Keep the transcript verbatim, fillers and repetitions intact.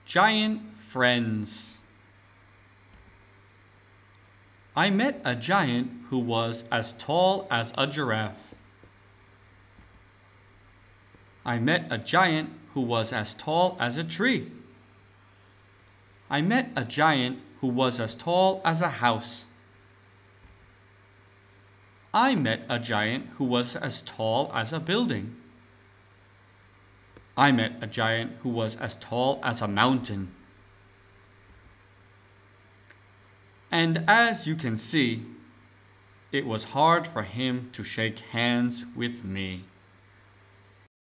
Giant friends. I met a giant who was as tall as a giraffe. I met a giant who was as tall as a tree. I met a giant who was as tall as a house. I met a giant who was as tall as a building. I met a giant who was as tall as a mountain. And as you can see, it was hard for him to shake hands with me.